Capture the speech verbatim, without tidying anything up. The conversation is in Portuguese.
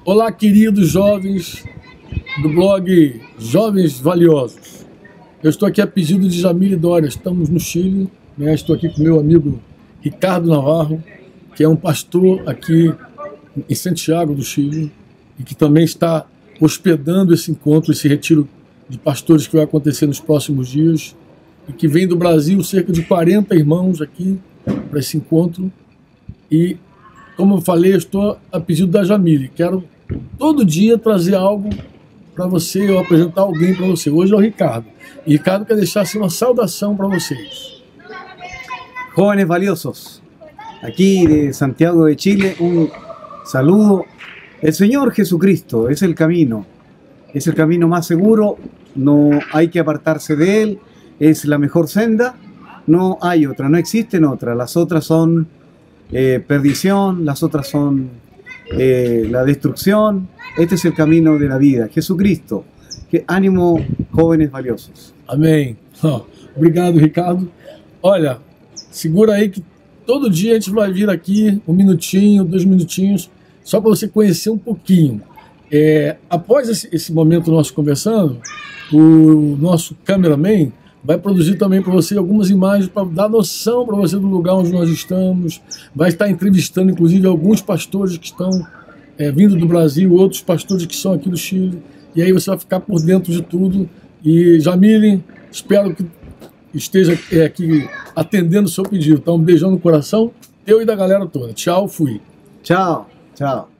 Olá, queridos jovens do blog Jovens Valiosos. Eu estou aqui a pedido de Jamile Dória. Estamos no Chile, né? Estou aqui com meu amigo Ricardo Navarro, que é um pastor aqui em Santiago do Chile e que também está hospedando esse encontro, esse retiro de pastores que vai acontecer nos próximos dias e que vem do Brasil cerca de quarenta irmãos aqui para esse encontro. E, como eu falei, eu estou a pedido da Jamile. Quero todo dia trazer algo para você, ou apresentar alguém para você. Hoje é o Ricardo. E Ricardo quer deixar assim, uma saudação para vocês. Jóvenes valiosos, aquí de Santiago de Chile, un saludo. El Señor Jesucristo es el camino, es el camino más seguro, no hay que apartarse de Él, es la mejor senda, no hay otra, no existen otras, las otras son eh, perdición, las otras son eh, la destrucción, este es el camino de la vida, Jesucristo. Que ánimo, jóvenes valiosos. Amém. Oh, obrigado, Ricardo. Olha, segura aí que todo dia a gente vai vir aqui um minutinho, dois minutinhos, só para você conhecer um pouquinho. É, após esse, esse momento nosso conversando, o nosso cameraman vai produzir também para você algumas imagens para dar noção para você do lugar onde nós estamos. Vai estar entrevistando, inclusive, alguns pastores que estão é, vindo do Brasil, outros pastores que são aqui do Chile. E aí você vai ficar por dentro de tudo. E, Jamile, espero que esteja é, aqui atendendo o seu pedido. Então, um beijão no coração, eu e da galera toda. Tchau, fui. Chao, chao.